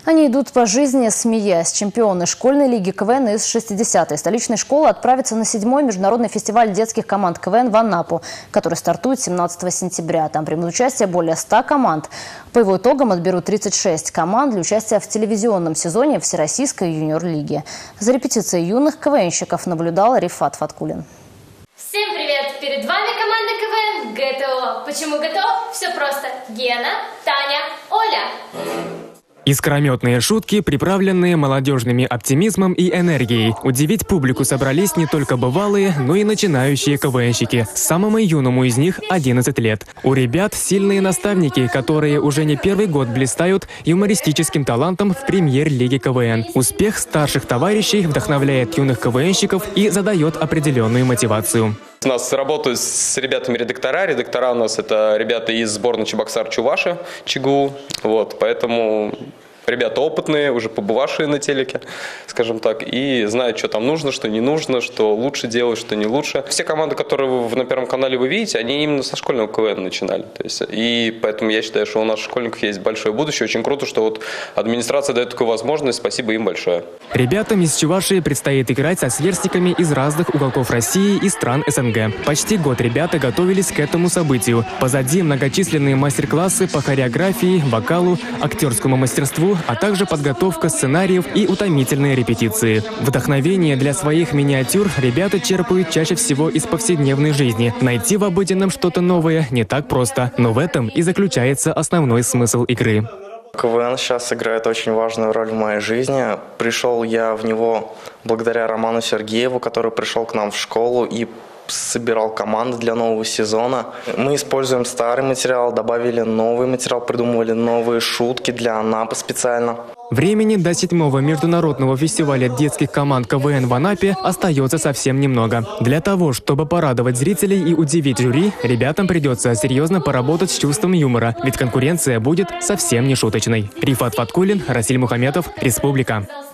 Они идут по жизни, смеясь. Чемпионы школьной лиги КВН из 60-й столичной школы отправятся на 7-й международный фестиваль детских команд КВН в Анапу, который стартует 17 сентября. Там примут участие более 100 команд. По его итогам отберут 36 команд для участия в телевизионном сезоне Всероссийской юниор-лиги. За репетицией юных КВНщиков наблюдал Рифат Фаткулин. Всем привет! Перед вами команда КВН ГТО. Почему ГТО? Все просто. Гена, Таня, Оля. Искрометные шутки, приправленные молодежными оптимизмом и энергией. Удивить публику собрались не только бывалые, но и начинающие КВНщики. Самому юному из них 11 лет. У ребят сильные наставники, которые уже не первый год блистают юмористическим талантом в премьер-лиге КВН. Успех старших товарищей вдохновляет юных КВНщиков и задает определенную мотивацию. У нас работают с ребятами редактора. Редактора у нас это ребята из сборной Чебоксар-Чуваши, ЧГУ. Поэтому ребята опытные, уже побывавшие на телеке, скажем так, и знают, что там нужно, что не нужно, что лучше делать, что не лучше. Все команды, которые на Первом канале вы видите, они именно со школьного КВН начинали. И поэтому я считаю, что у наших школьников есть большое будущее. Очень круто, что администрация дает такую возможность. Спасибо им большое. Ребятам из Чувашии предстоит играть со сверстниками из разных уголков России и стран СНГ. Почти год ребята готовились к этому событию. Позади многочисленные мастер-классы по хореографии, вокалу, актерскому мастерству, а также подготовка сценариев и утомительные репетиции. Вдохновение для своих миниатюр ребята черпают чаще всего из повседневной жизни. Найти в обыденном что-то новое не так просто, но в этом и заключается основной смысл игры. КВН сейчас играет очень важную роль в моей жизни. Пришел я в него благодаря Роману Сергееву, который пришел к нам в школу и собирал команды для нового сезона. Мы используем старый материал, добавили новый материал, придумывали новые шутки для Анапы специально. Времени до 7-го международного фестиваля детских команд КВН в Анапе остается совсем немного. Для того, чтобы порадовать зрителей и удивить жюри, ребятам придется серьезно поработать с чувством юмора, ведь конкуренция будет совсем не шуточной. Рифат Фаткулин, Расиль Мухаметов, Республика.